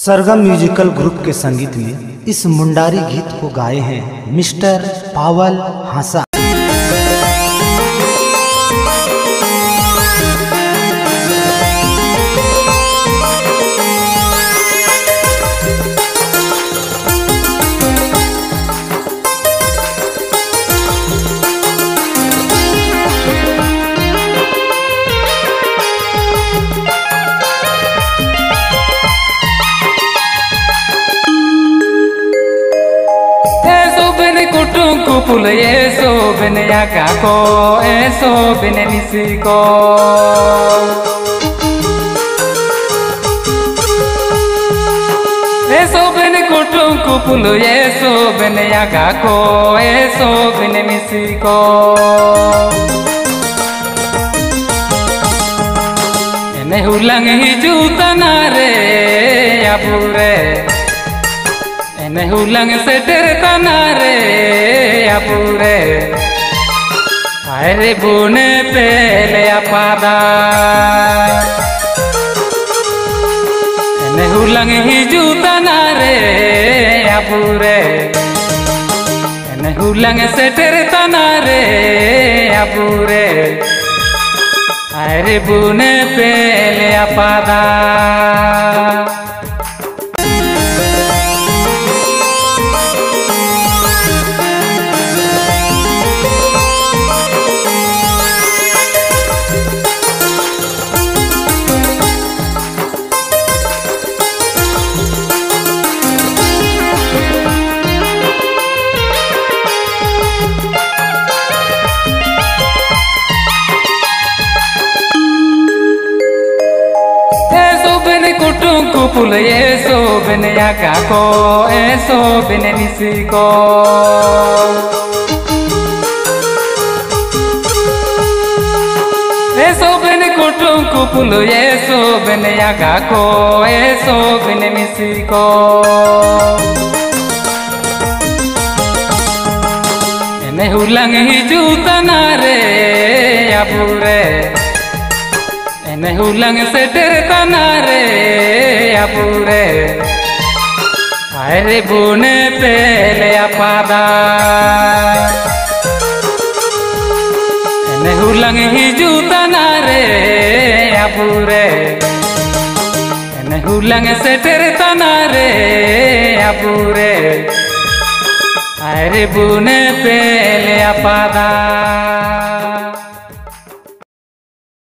सरगम musical group के संगीत में इस मुंडारी गीत को गाए हैं मिस्टर पावल हासा। Kupul yeso bene yakako eso bene nisiko eso bene kutung kupul yeso bene yakako eso bene nisiko ene hulang hiju tanare apure ene hulang seter tanare apure aire bune pele apada ene hulang hiju tanare apure ene hulang seter tanare apure aire bune pele apada kupul yeso bene yakako eso bene nisiko eso bene kutung kupul yeso bene yakako eso bene nisiko ene hulang hiju tanare apure ene hulang seter tanare apure aire bune pele apada ene hulang hiju tanare apure ene hulang seter tanare apure aire bune pele apada